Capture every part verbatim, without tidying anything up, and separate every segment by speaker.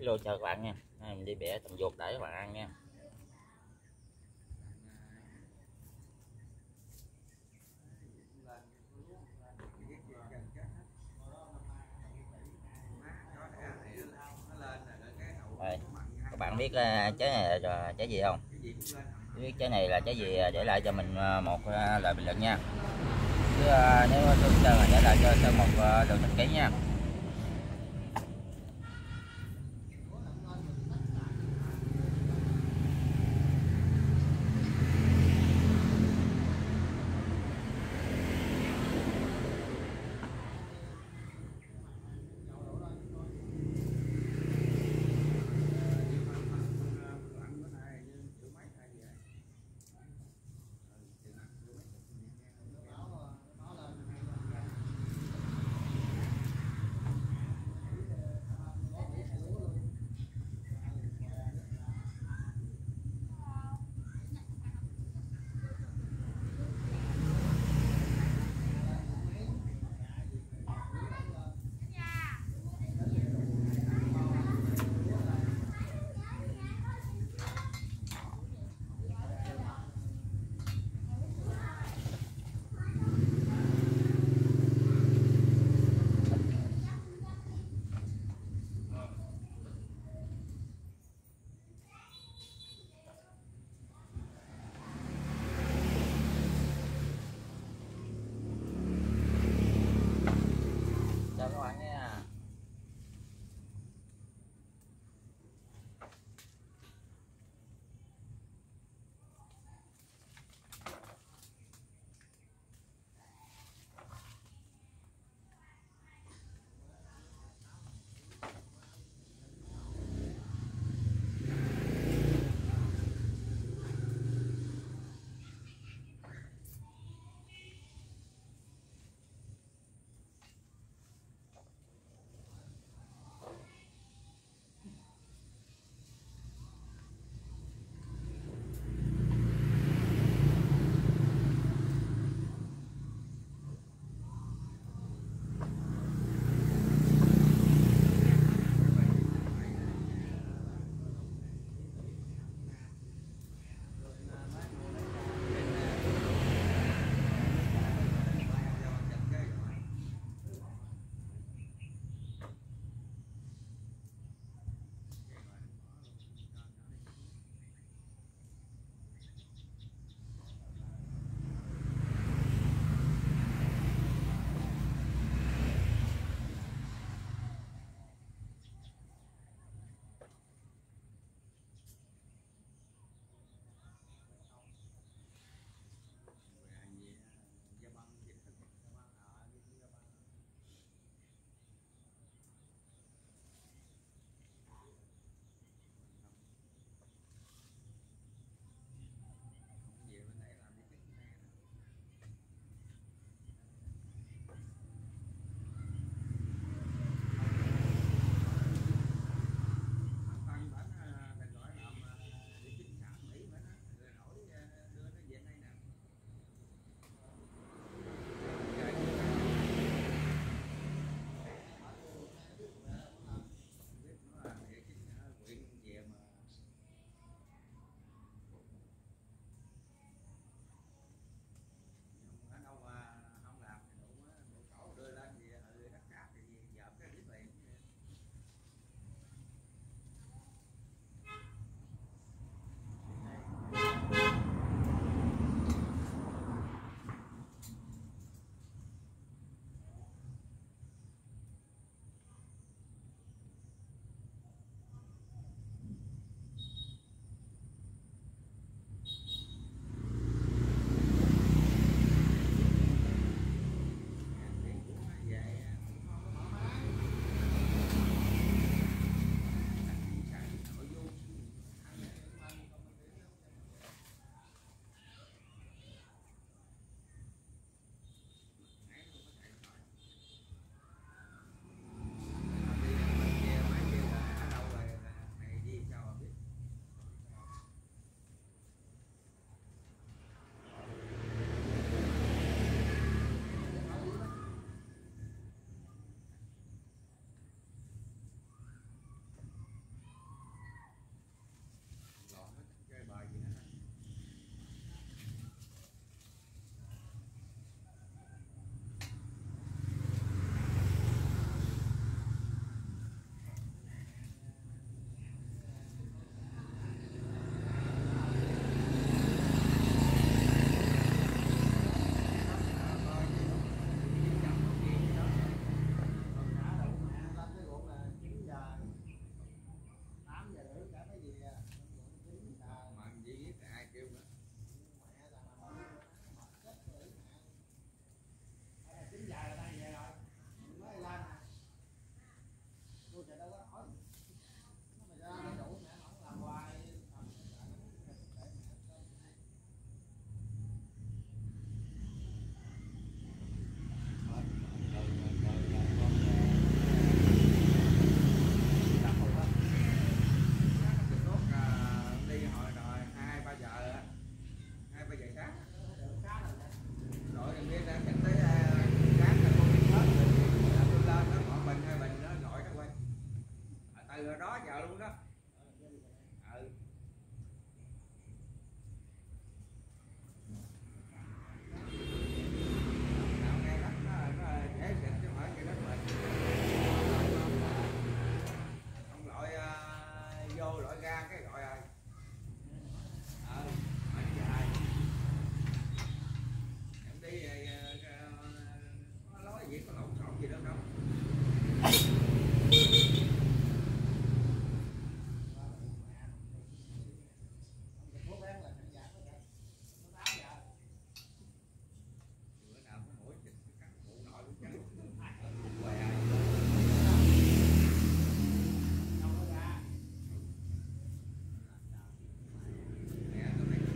Speaker 1: Hello chào các bạn nha. Nay mình đi bẻ tầm ruột để các bạn ăn nha. Đây, các bạn biết uh, trái này là trái gì không? Biết trái này là trái gì để lại cho mình một uh, lời bình luận nha. Chứ uh, nếu tôi Sơn là để lại cho Sơn một uh, lời đăng ký nha.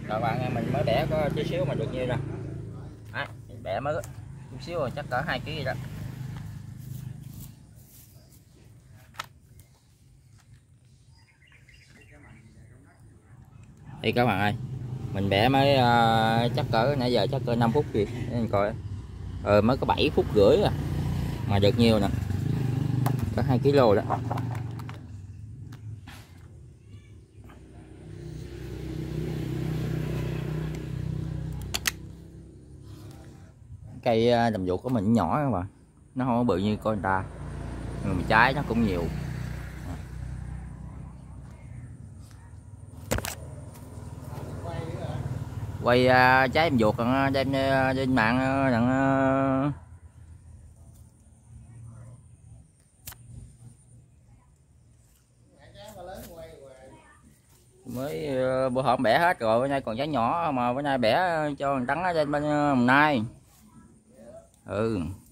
Speaker 1: Các bạn mình mới bẻ có chút xíu mà được nhiêu nè. Đấy, mình bẻ mới chút xíu rồi chắc cỡ hai ký đó. Đây các bạn ơi, mình bẻ mới uh, chắc cỡ nãy giờ chắc cỡ năm phút kìa, để mình coi. Ờ, mới có bảy phút rưỡi à mà được nhiều nè, có hai ki lô đó. Cây đầm ruột của mình nhỏ các bạn, nó không có bự như con người ta, nhưng mà trái nó cũng nhiều. Quay uh, trái đầm ruột còn đem trên mạng đặng mới uh, bữa hổm bẻ hết rồi, bữa nay còn trái nhỏ mà bữa nay bẻ cho thằng Tấn ở trên bên Đồng Nai. Ừ.